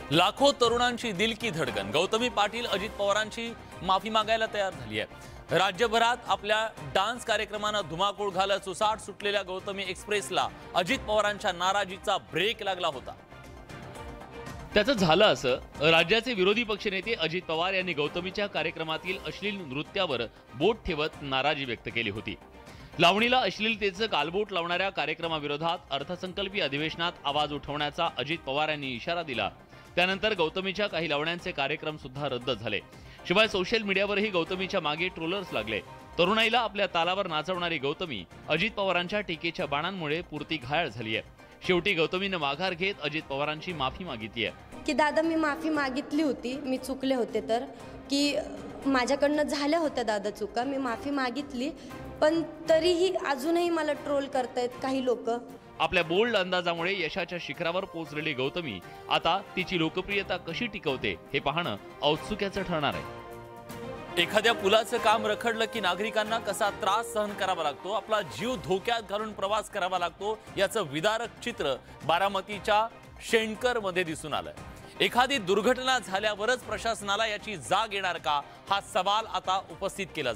लाखो तरुणांची दिल की धडकन गौतमी पाटील अजित पवारांची माफी मागायला तयार झाली आहे। राज्यभरात आपल्या डान्स कार्यक्रमानं धुमाकूळ घालत सुसाट सुटलेल्या गौतमी एक्सप्रेसला अजित पवारांच्या नाराजीचा ब्रेक लागला होता। त्याचं झालं असं, राज्याचे विरोधी पक्षनेते अजित पवार यांनी गौतमीच्या कार्यक्रमातील अश्लील नृत्यावर बोट ठेवत नाराजी व्यक्त केली होती। लावणीला अश्लीलतेचं गालबोट लावणाऱ्या कार्यक्रमाविरोधात अर्थसंकल्पीय अधिवेशनात आवाज उठवण्याचा अजित पवार यांनी इशारा दिला। त्यानंतर गौतमीच्या काही लावण्यांचे कार्यक्रम सुद्धा रद्द झाले। शिवाय सोशल मीडियावरही गौतमीच्या मागे ट्रोलर्स लागले। तरुणाईला आपल्या तालावर नाचवणारी गौतमी अजित पवारांच्या टीकेच्या बाणांमुळे पुरती घायल झाली आहे। शेवटी गौतमीनं माघार घेत अजित पवारांची माफी मागितली आहे की दादा मी माफी मागितली होती, मी चुकले होते तर की माझ्याकडनं झाल्या होत्या दादा चुका, मी माफी मागितली, पण तरीही अजूनही मला ट्रोल करतायत काही लोक। आपल्या बोल्ड अंदाजामुळे यशाच्या शिखरावर पोहोचलेली गौतमी आता तिची लोकप्रियता कशी टिकवते हे पाहणं औत्सुक्याचं ठरणार आहे। एखाद्या पुलाचं काम रखडलं की नागरिकांना कसा त्रास सहन करावा लागतो, आपला जीव धोक्यात घालून प्रवास करावा लागतो, याचं विदारक चित्र बारामतीच्या शेणकर मध्ये दिसून आलंय। एखादी दुर्घटना झाल्यावरच प्रशासनाला याची जाग येणार का, हा सवाल आता उपस्थित केला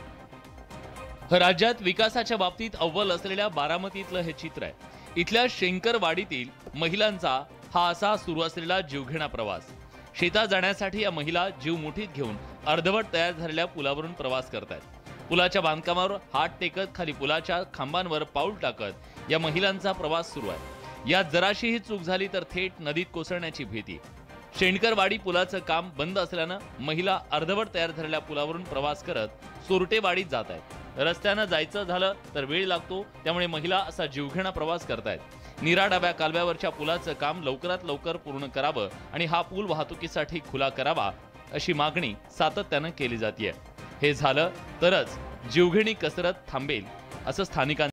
जातोय। राज्यात विकासाच्या बाबतीत अव्वल असलेल्या बारामतीतलं हे चित्र आहे। इथल्या शेंकरवाडीतील महिलांचा हा असा सुरू असलेला जीवघेणा प्रवास। शेतात जाण्यासाठी या महिला जीव मुठीत घेऊन अर्धवट तयार झालेल्या पुलावरून प्रवास करतायत। पुलाच्या बांधकामावर हात टेकत खाली पुलाच्या खांबांवर पाऊल टाकत या महिलांचा प्रवास सुरू आहे। यात जराशीही चूक झाली तर थेट नदीत कोसळण्याची भीती। शेणकरवाडी पुलाचं काम बंद असल्यानं महिला अर्धवट तयार झालेल्या पुलावरून प्रवास करत सोरटेवाडीत जात आहेत। रस्त्यानं जायचं झालं तर वेळ लागतो, त्यामुळे महिला असा जीवघेणा प्रवास करतायत। नीरा-डाव्या कालव्यावरच्या पुलाचं काम लवकरात लवकर पूर्ण करावं आणि हा पूल वाहतुकीसाठी खुला करावा अशी मागणी सातत्यानं केली जाते। हे झालं तरच जीवघेणी कसरत थांबेल असं स्थानिकांचं